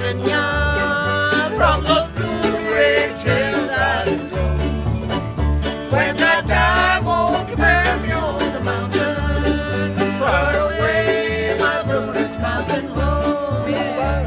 Virginia, from those blue ridge hills I drove. When I die, won't you bury me on the mountain, far away, my Blue Ridge Mountain home, yeah.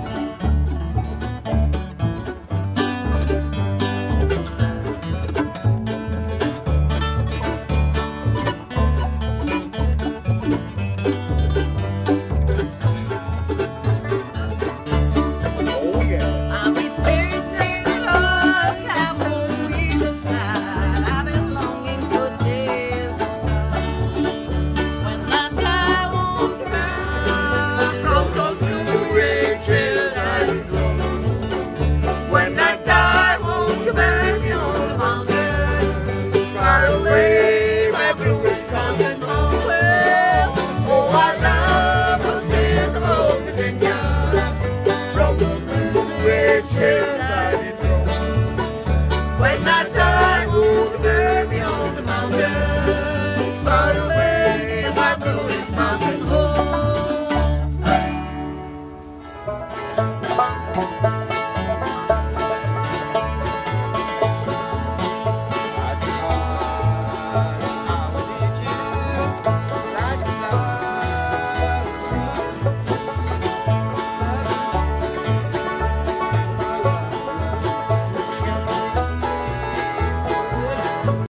When I die, won't you bury me on the mountain, far away, my Blue Ridge Mountain home.